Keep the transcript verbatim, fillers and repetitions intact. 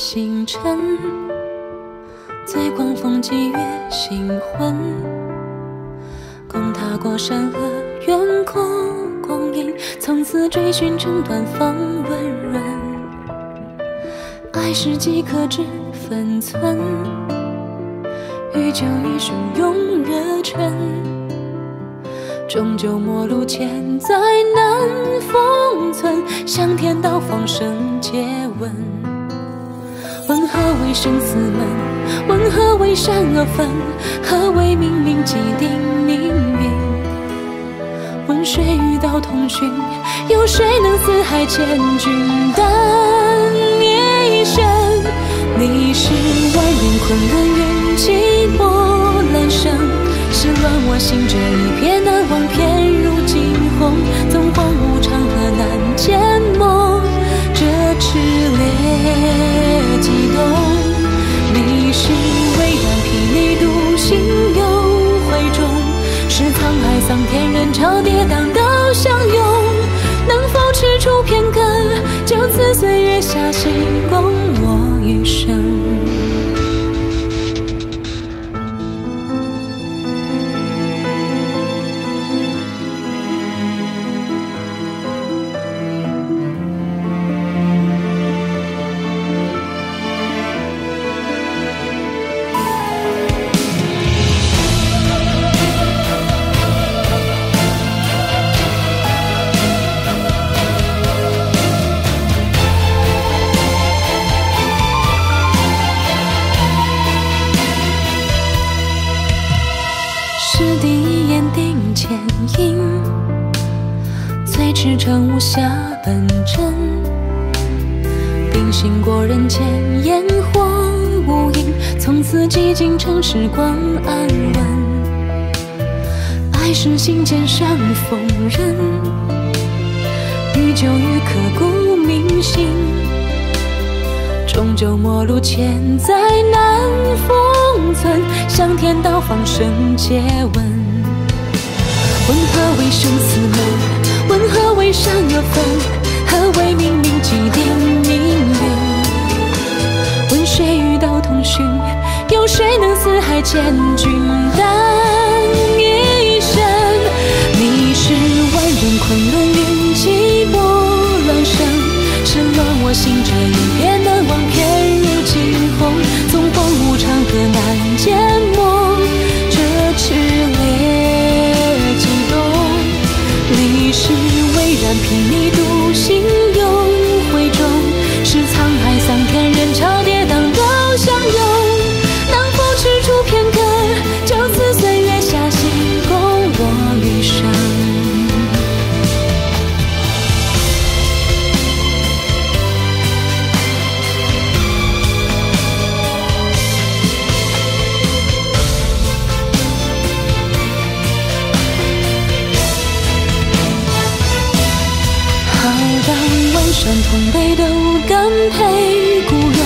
星辰，醉观风霁月星魂。共踏过山河，远过光阴，从此追寻成短方温润。爱是几颗脂分寸，欲就一瞬永热忱。终究陌路千载难封存，向天道放声诘问。问何为生死门？问何为善恶分？何为冥冥既定命运？问谁与道同寻？有谁能四海千军但一生？你是万人昆仑云气波澜生，是乱我心这一片难忘，偏入惊鸿。纵荒无常河难缄默，这炽烈激动。你是巍然霹雳独行又回中，是沧海桑田人潮跌宕都相拥。能否踟出片刻，就此岁月下行，共我余生。驰骋无暇奔真，并行过人间烟火无影，从此寂静成时光安稳。爱是心间上风人，欲就于刻骨铭心。终究陌路千载难封存，向天道放声诘问。问何为生死门？问何为善恶分？何为冥冥既定命运？问谁与道同寻？有谁能四海千军但一生？你是万人昆仑云气波澜生，是乱我心这一片难忘，偏入惊鸿。纵荒无常河难缄默，这炽烈激动。你是巍然霹雳独行又回中，是沧海桑田人潮跌宕都相拥。能否踟出片刻，就此岁月下行，共我余生。好当万山同北斗，甘陪故人。